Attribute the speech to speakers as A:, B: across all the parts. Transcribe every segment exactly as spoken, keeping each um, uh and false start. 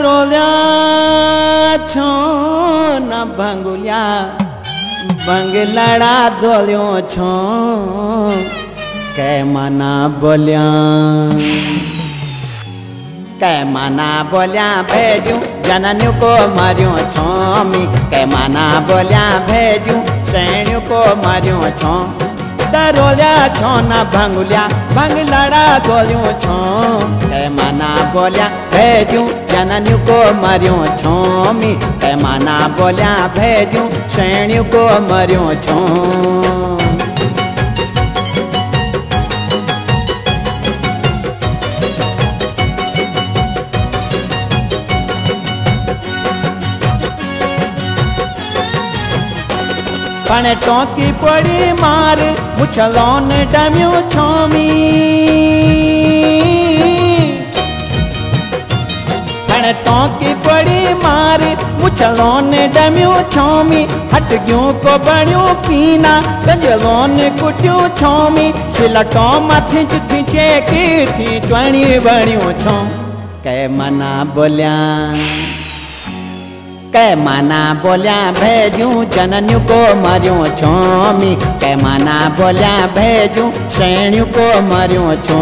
A: दरोल्या छो न भंगुलिया बंगलड़ा दोलियो छो कै मना बोलिया कै मना बोलिया भेजू जननियों को मारियो छोमी कै मना बोलिया भेजू सैनियों को मारियो छो दरोल्या छो न भंगुलिया भंगलड़ा दोलियो छो कै मना बोलिया भेजू जननियों को मारियो छोमी कै मना बोलिया भेजू सैनियों को मारियो छो पण टोकी पड़ी मार मुछलोन डम्यो छोमी पण टोकी पड़ी मार मुछलोन डम्यो छोमी हट गयो को बणियो पीना गंजलोन कुटियो छोमी सिलटो मथि थिचे की थी चवणी बणियो छो कै मना बोलिया कै मना बोलिया भेजू जननियों को मारियो छोमी कै मना बोलिया भेजू सैनियों को मारियो छो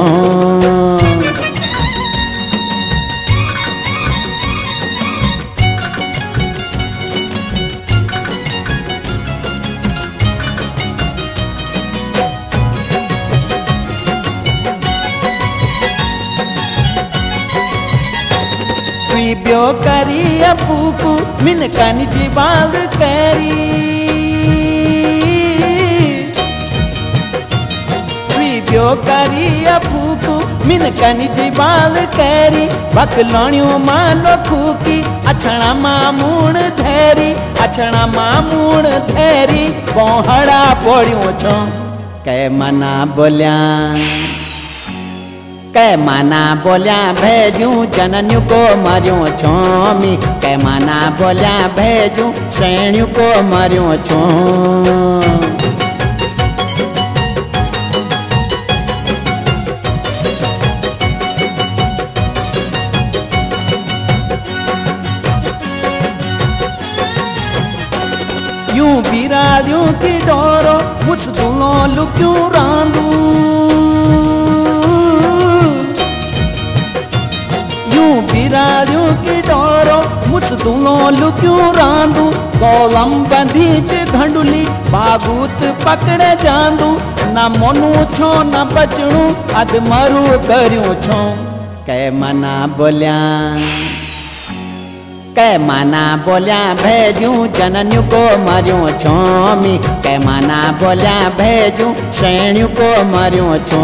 A: ब्यो करी अपूकू मिन कन जी बाल करी ब्यो करी अपूकू मिन कन जी बाल करी बकलोणियों मालो खूकी अछड़ा मामूण धैरी अछड़ा मामूण धैरी पोहड़ा पोड़ियों छो कै मना बोलिया कै मना बोलिया भेजू जननियों को मारियो छोमी कै मना बोलिया भेजू सैनियों को मारियो छो यूं बिरालियों की डोरो मुसदुलों लुक्यों रांदू बिरालियों की डोरो मुसदुलों लुक्यों रांदू गोलम बंधी च घंडुली बागूत पकड़े जांदू न मोनू छो न बचणू अध मरू करियो छो कै मना बोलिया कै मना बोलिया भेजू जननियों को मारियो छोमी कै मना बोलिया भेजू सैनियों को मारियो छो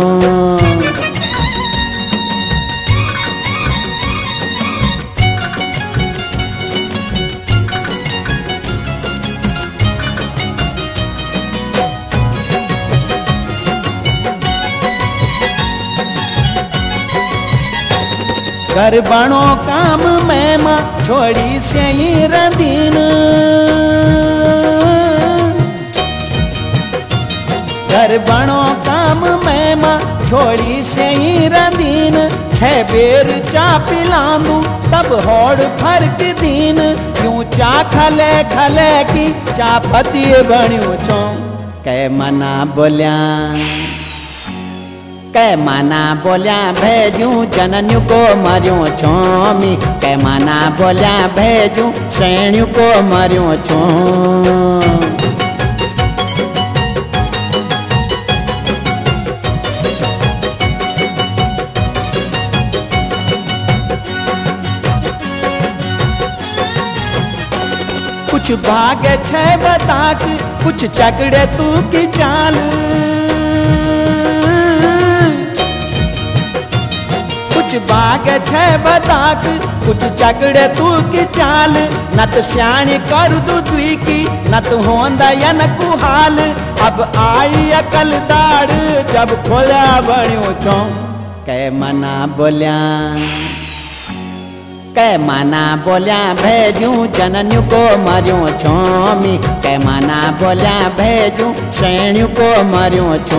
A: घर बणो काम में मां छोड़ी से ही रंदीन घर बणो काम में मां छोड़ी से ही रंदीन छह बेर चा पिलांदू तब होड़ फर्क दीन यूं चा खले खले की चा पति बणियो छो कै मना बोलिया कै मना बोलिया भेजू जननियों को मारियो छोमी कै मना बोलिया भेजू सैनियों को मारियो छो कुछ भागे छे बताक कुछ चकड़े तू की चाल कुछ बाग छे बताक कुछ चकड़े तू की चाल नत स्याणी कर दू दुई की नत होंदा या न कुहाल अब आई अकल दाड़ जब खोला बणियो छो कै मना बोलिया कै मना बोलिया भेजू जननियों को मारियो छोमी कै मना बोलिया भेजू सैनियों को मारियो छो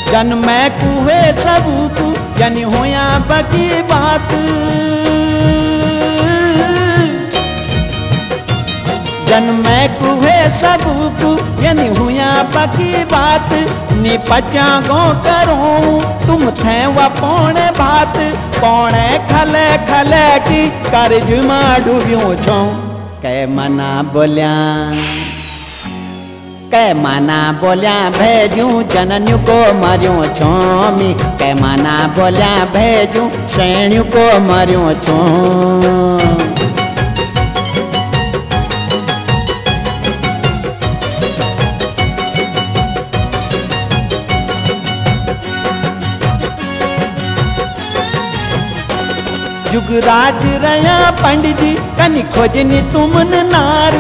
A: जन्म कुहे सबूकू यानी होया बकी बात। जन्म कुहे सबूकू यानी हुआ बकी बात। नी पचा गो करो तुम थे व पौने भात। पौने खले खले की कर्ज मा डूबियो छो। कै मना बोलिया कै मना बोलिया भेजू जनन्यू को मरियो छोमी। कै मना बोलिया भेजू सैन्यू को मरियो छो। जुगराज रया पंडित जी कनी खोजनी तुमन नार।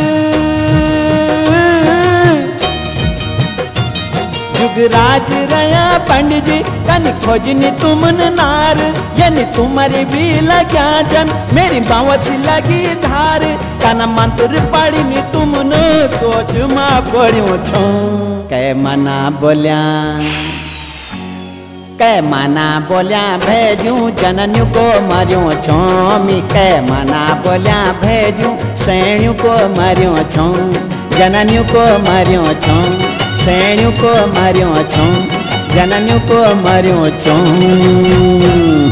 A: जुगराज रया पंडित जी कनी खोजनी तुमन नार। यानी तुम्हारी भी लग्या जन मेरी बावसी लगी धार। कना मंत्र पड़ी नी तुमन सोच मा पड़ियो छो। कै मना बोलिया कै मना बोलिया भेजू जनन्यू को मरियो छोमी। कै मना बोलिया भेजू सैन्यू को मरियो छो। जनन्यू को मरियो छो सैन्यू को मरियो छो। जनन्यू को मरियो छो।